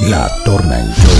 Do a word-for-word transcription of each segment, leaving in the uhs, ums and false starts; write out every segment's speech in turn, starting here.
La Torna en Show.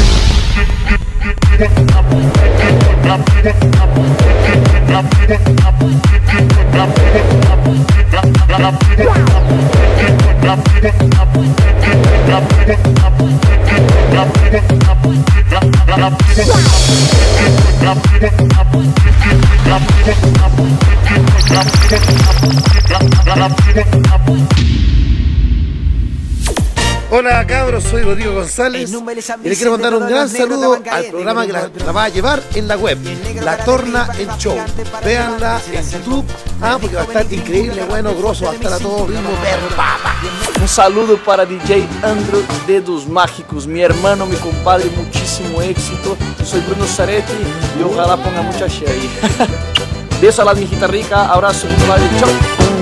Hola cabros, soy Rodrigo González y le quiero mandar un gran saludo al programa que la, la va a llevar en la web, La Torna en Show. Véanla en YouTube, ah, porque va a estar increíble, bueno, grosso, va a estar a todo ritmo, perro, papa. Un saludo para D J Andrew Dedos Mágicos, mi hermano, mi compadre, muchísimo éxito. Soy Bruno Zaretti y ojalá ponga mucha share ahí. Beso a la viejita rica, abrazo, chao.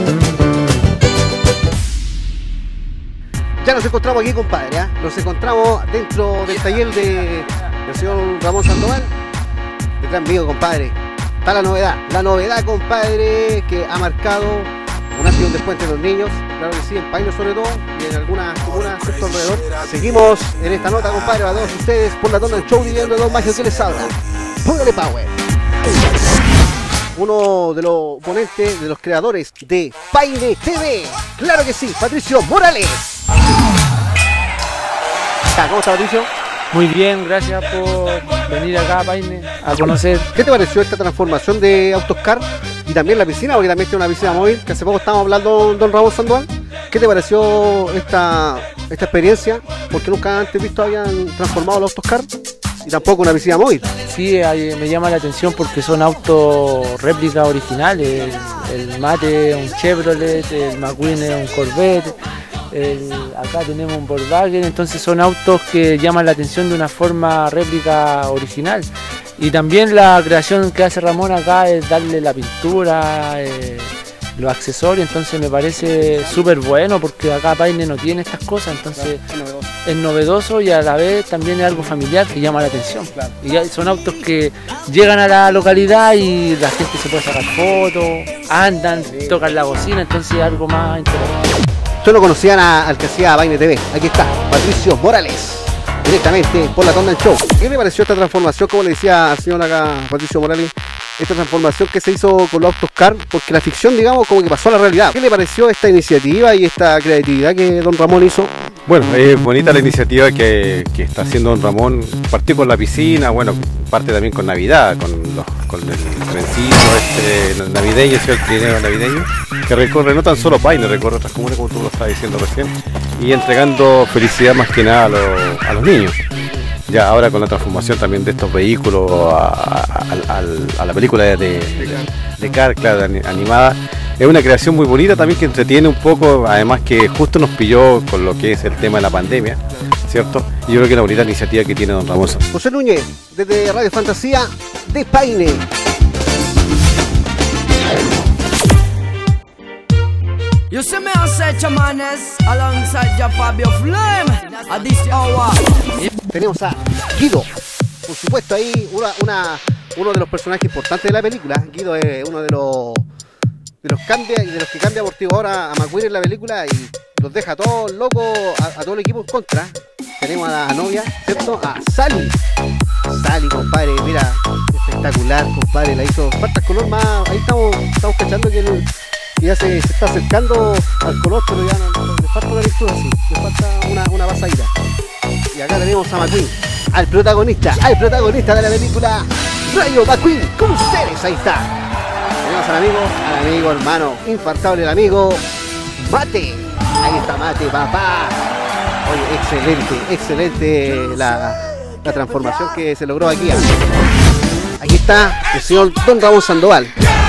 Ya nos encontramos aquí, compadre, ¿eh? Nos encontramos dentro del taller de, del señor Ramón Sandoval. Detrás mío, compadre, está la novedad. La novedad, compadre, que ha marcado un antes y un después entre los niños. Claro que sí, en Paine sobre todo, y en algunas comunas cerca alrededor. Seguimos en esta nota, compadre, a todos ustedes por La Torna en Show, viviendo de dos magios que les habla. Póngale power. Uno de los ponentes, de los creadores de Paine T V. Claro que sí, Patricio Morales. ¿Cómo está, Patricio? Muy bien, gracias por venir acá a Paine a conocer. ¿Qué te pareció esta transformación de Autoscar y también la piscina? Porque también tiene una piscina móvil, que hace poco estábamos hablando don Ramón Sandoval. ¿Qué te pareció esta, esta experiencia? Porque nunca antes visto habían transformado el Autoscar y tampoco una piscina móvil. Sí, me llama la atención porque son autos réplicas originales. El, el Mate es un Chevrolet, el McQueen es un Corvette. El, acá tenemos un Volkswagen, entonces son autos que llaman la atención de una forma réplica original. Y también la creación que hace Ramón acá es darle la pintura, eh, los accesorios, entonces me parece súper bueno porque acá Paine no tiene estas cosas, entonces claro, es novedoso y a la vez también es algo familiar que llama la atención. Claro. Y son autos que llegan a la localidad y la gente se puede sacar fotos, andan, sí, tocan la bocina, entonces es algo más interesante. Solo conocían a, al que hacía Paine T V. Aquí está, Patricio Morales, directamente por La Torna en Show. ¿Qué le pareció esta transformación, como le decía al señor acá, Patricio Morales, esta transformación que se hizo con los Autoscar? Porque la ficción, digamos, como que pasó a la realidad. ¿Qué le pareció esta iniciativa y esta creatividad que don Ramón hizo? Bueno, es bonita la iniciativa que, que está haciendo don Ramón. Partió con la piscina, bueno, parte también con Navidad, con, los, con el trencito este navideño, el trineo navideño, que recorre no tan solo Paine, recorre otras comunas, como tú lo estabas diciendo recién, y entregando felicidad más que nada a los, a los niños. Ya ahora con la transformación también de estos vehículos a, a, a, a la película de, de, de Car, claro, animada, es una creación muy bonita también que entretiene un poco, además que justo nos pilló con lo que es el tema de la pandemia, ¿cierto? Y yo creo que es una bonita iniciativa que tiene don Ramón. José Núñez, desde Radio Fantasía de Paine. You see me on set Chamanes alongside your Fabio Flame at this hour. Tenemos a Guido, por supuesto ahí una, una, uno de los personajes importantes de la película. Guido es uno de los de los cambia y de los que cambia por ti ahora a McQueen en la película y los deja a todos locos, a, a todo el equipo en contra. Tenemos a la novia, ¿cierto? A Sally. Sally, compadre, mira, espectacular, compadre, la hizo. Falta el color más, ahí estamos, estamos cachando que el, ya se, se está acercando al color, pero ya no, no, le falta una lectura así, le falta una, una pasadita. Y acá tenemos a McQueen, al protagonista, al protagonista de la película, Rayo McQueen, con ustedes, ahí está. Tenemos al amigo, al amigo hermano, infartable el amigo, Mate. Ahí está Mate, papá. Oye, excelente, excelente la, la transformación que se logró aquí. Aquí está el señor don Ramón Sandoval.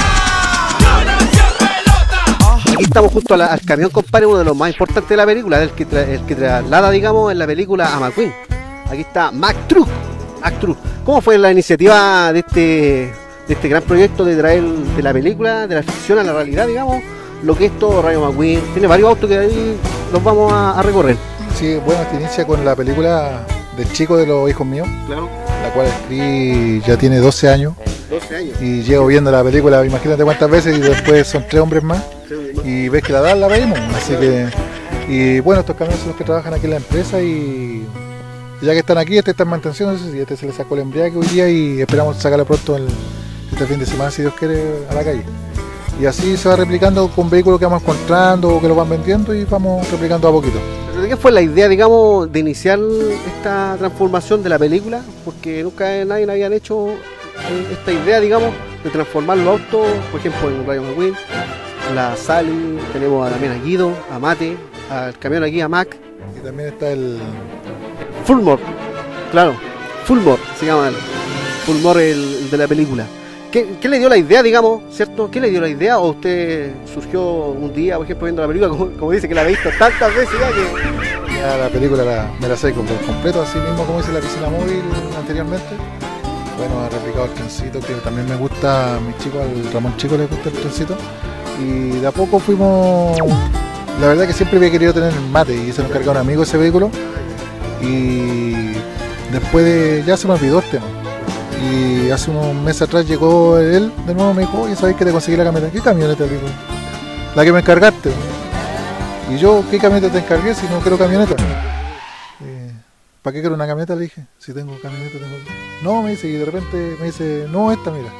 Aquí estamos junto a la, al camión, compadre, uno de los más importantes de la película, el que, tra, el que traslada, digamos, en la película a McQueen. Aquí está Mac Truck. Mac Truck. ¿Cómo fue la iniciativa de este, de este gran proyecto de traer de la película, de la ficción a la realidad, digamos, lo que es todo Rayo McQueen? Tiene varios autos que ahí los vamos a, a recorrer. Sí, bueno, esta inicia con la película del chico de los hijos míos, claro, la cual escribí ya tiene doce años. doce años. Y llevo viendo la película, imagínate cuántas veces, y después son tres hombres más. Y ves que la dan, la pedimos. Así que, y bueno, estos camiones son los que trabajan aquí en la empresa y Y ya que están aquí, este está en mantención, no sé si este se le sacó el embriague hoy día y esperamos sacarlo pronto el, este fin de semana, si Dios quiere, a la calle. Y así se va replicando con vehículos que vamos encontrando o que los van vendiendo y vamos replicando a poquito. ¿De qué fue la idea, digamos, de iniciar esta transformación de la película? Porque nunca nadie había hecho eh, esta idea, digamos, de transformar los autos, por ejemplo, en Rayo McQueen, la Sally, tenemos a, también a Guido, a Mate, al camión aquí, a Mac. Y también está el... Fulmore, claro, Fulmore se llama, el Fulmore el, el de la película. ¿Qué, ¿Qué le dio la idea, digamos, cierto? ¿Qué le dio la idea? ¿O usted surgió un día, por ejemplo, viendo la película, como, como dice que la ha visto tantas veces ya que... Ya la película la, me la sé por completo, así mismo como dice la piscina móvil anteriormente. Bueno, ha replicado el trencito, que también me gusta, a mi chico, al Ramón Chico le gusta el trencito. Y de a poco fuimos... La verdad que siempre había querido tener el Mate y se nos encargó un amigo ese vehículo. Y después de... ya se me olvidó el tema. Y hace unos meses atrás llegó él de nuevo, me dijo, oye, ¿sabes que te conseguí la camioneta? ¿Qué camioneta, digo? La que me encargaste. Y yo, ¿qué camioneta te encargué si no quiero camioneta? Eh, ¿Para qué quiero una camioneta? Le dije, si tengo camioneta, tengo... No, me dice, y de repente me dice, no, esta, mira.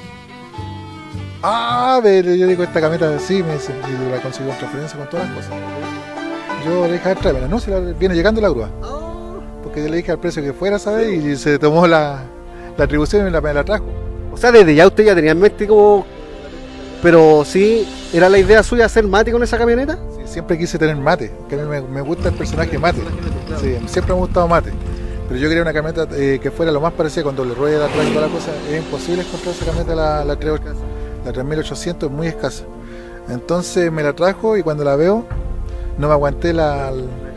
Ah, pero yo digo, esta camioneta, sí, me dice, y la conseguí con transferencia, con todas las cosas. Yo le dije, a ver, tráemela, no, si la, viene llegando la grúa. Porque yo le dije al precio que fuera, ¿sabes? Y se tomó la... la atribución y la, me la trajo. O sea, desde ya usted ya tenía en mente como... Pero sí, ¿era la idea suya hacer Mate con esa camioneta? Sí, siempre quise tener Mate, que a mí me, me gusta el personaje Mate. Sí, siempre me ha gustado Mate. Pero yo quería una camioneta eh, que fuera lo más parecida con doble rueda, atrás y toda la cosa. Es imposible encontrar esa camioneta, la, la, la tres mil ochocientos, es muy escasa. Entonces me la trajo y cuando la veo, no me aguanté la...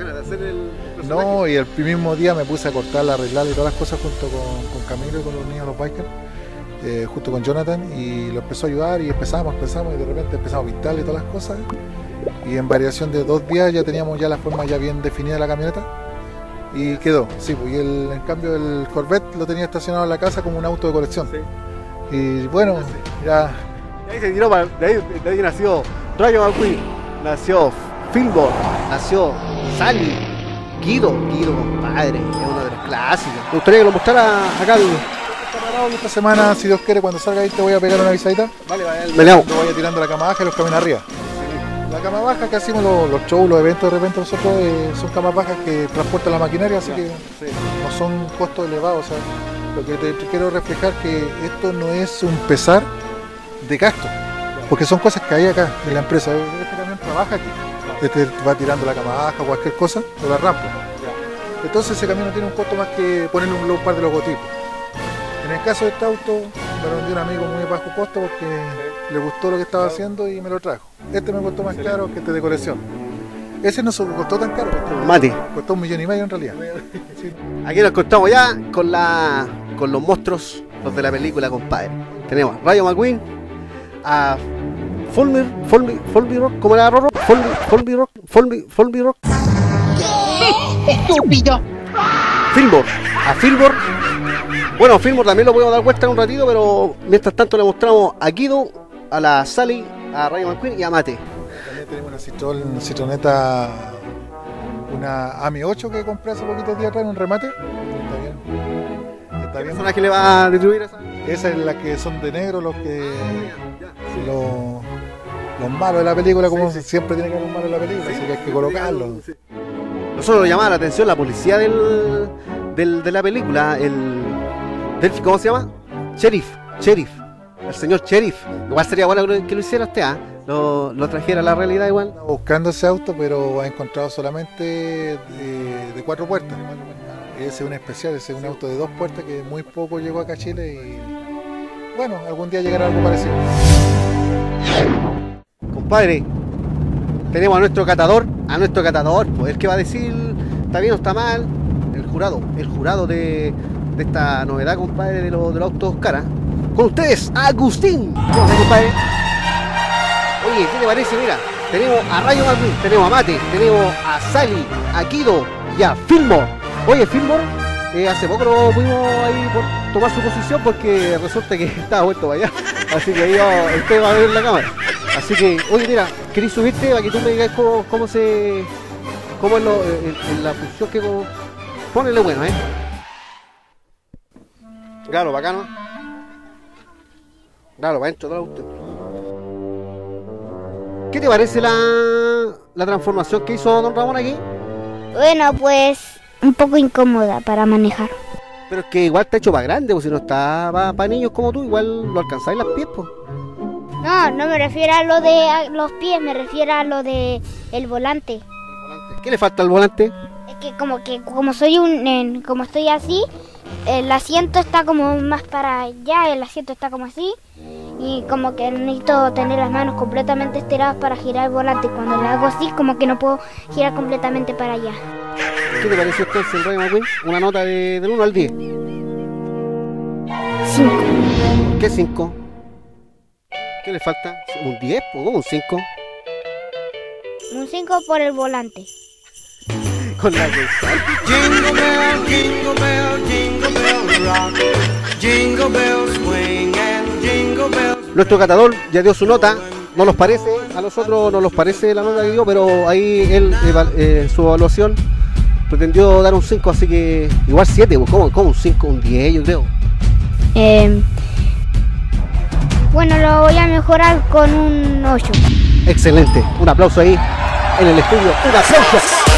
la No, y el mismo día me puse a cortarla, arreglarla y todas las cosas junto con, con Camilo y con los niños, los bikers, eh, junto con Jonathan, y lo empezó a ayudar y empezamos, empezamos y de repente empezamos a pintarle y todas las cosas. Y en variación de dos días ya teníamos ya la forma ya bien definida de la camioneta y quedó, sí, pues, y el, en cambio el Corvette lo tenía estacionado en la casa como un auto de colección. Sí. Y bueno, ya... De ahí se tiró, para, de, ahí, de ahí nació Rayo McQueen, nació Fulmore, nació Sally. Guido, Guido, compadre, es uno de los clásicos. Me gustaría que lo mostrara acá. El... Esta semana, si Dios quiere, cuando salga ahí te voy a pegar una visadita. Vale, vale. Me leamos. Te voy a tirando la cama baja y los camiones arriba. La cama baja que hacemos los, los shows, los eventos de repente nosotros eh, son camas bajas que transportan la maquinaria, así que sí, no son costos elevados. O sea, lo que te, te quiero reflejar que esto no es un pesar de gasto, porque son cosas que hay acá en la empresa. Este camión trabaja aquí. Este va tirando la cama baja o cualquier cosa, o la rampa. Entonces ese camión no tiene un costo más que ponerle un, un par de logotipos. En el caso de este auto, me lo vendió un amigo muy bajo costo porque le gustó lo que estaba haciendo y me lo trajo. Este me costó más caro que este de colección. Ese no se costó tan caro. Mate. Costó un millón y medio en realidad. Sí. Aquí nos encontramos ya con la con los monstruos, los de la película, compadre. Tenemos a Rayo McQueen, a Fulmir, Fulmir, Fulmir Rock, ¿cómo era Rorro? Fulmir, Fulmir Rock, Fulmir, Fulmir Rock. ¡Estúpido! Fulmore, a Fulmore. Bueno, Fulmore también lo podemos dar cuenta en un ratito, pero mientras tanto le mostramos a Guido, a la Sally, a Rayo McQueen y a Mate. También tenemos una Citroën, Citroneta, una A M I ocho que compré hace poquitos días atrás en un remate. Está bien. Está bien. ¿Qué que le va a distribuir esa? Esa es la que son de negro, los que... Los, los malos de la película, como sí, sí. Siempre tiene que haber un malo en la película, sí, así que hay que colocarlo. Sí. Nosotros nos llamaba la atención la policía del, del, de la película, el, del, ¿cómo se llama? Sheriff, Sheriff, el señor Sheriff. Igual sería bueno que lo hiciera usted, ¿eh? lo, lo trajera a la realidad igual. Estaba buscando ese auto, pero ha encontrado solamente de, de cuatro puertas. Ese es un especial, ese es un auto de dos puertas que muy poco llegó acá a Chile y bueno, algún día llegará algo parecido. Compadre, tenemos a nuestro catador, a nuestro catador, pues el que va a decir está bien o está mal, el jurado, el jurado de, de esta novedad, compadre, de, lo, de los autos cara. Con ustedes, Agustín. ¿Cómo está, compadre? Oye, ¿qué te parece? Mira, tenemos a Rayo McQueen, tenemos a Mate, tenemos a Sally, a Guido y a Fulmore. Oye, Fulmore, eh, hace poco lo pudimos ahí por tomar su posición porque resulta que estaba vuelto para allá. Así que ahí va, usted va a ver la cámara. Así que, oye, mira, ¿querés subirte para que tú me digas cómo, cómo se... cómo es lo, en, en la función que... Ponele bueno, ¿eh? Claro, bacano. Claro, para adentro, todo usted. ¿Qué te parece la, la transformación que hizo don Ramón aquí? Bueno, pues un poco incómoda para manejar. Pero es que igual está hecho para grande, pues si no está para pa niños como tú, igual lo alcanzáis las pies, pues. No, no me refiero a lo de a los pies, me refiero a lo de el volante. ¿Qué le falta al volante? Es que como que como soy un eh, como estoy así, el asiento está como más para allá, el asiento está como así y como que necesito tener las manos completamente estiradas para girar el volante. Cuando le hago así, como que no puedo girar completamente para allá. ¿Qué te pareció entonces el Rayo McQueen? Una nota de, del uno al diez. cinco. ¿Qué cinco? ¿Qué le falta? ¿Un diez? ¿O un cinco? Un cinco por el volante. Con la que... Jingle bell, jingle bell, jingle bell rock. Jingle bells swing and jingle bells. Nuestro catador ya dio su nota. No nos parece, a nosotros no nos parece la nota que dio, pero ahí él, eh, su evaluación pretendió dar un cinco, así que igual siete, ¿cómo, cómo un cinco? Un diez, yo creo. Eh, bueno, lo voy a mejorar con un ocho. Excelente, un aplauso ahí en el estudio, un aplauso.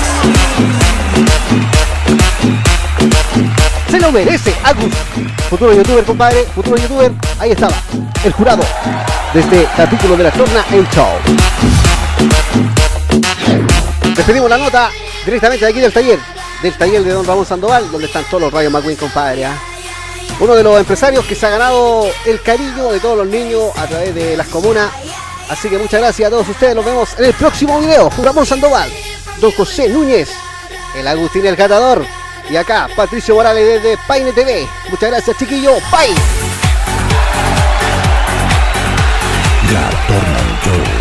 Se lo merece Agus, futuro youtuber, compadre, futuro youtuber. Ahí estaba, el jurado de este capítulo de La Torna en Show. Despedimos la nota directamente de aquí del taller, del taller de don Ramón Sandoval, donde están todos los Rayos McQueen, compadre, ¿eh? Uno de los empresarios que se ha ganado el cariño de todos los niños a través de las comunas. Así que muchas gracias a todos ustedes, nos vemos en el próximo video. Ramón Sandoval, don José Núñez, el Agustín el Catador, y acá Patricio Morales desde Paine T V. Muchas gracias, chiquillos. Bye. La Torna en Show.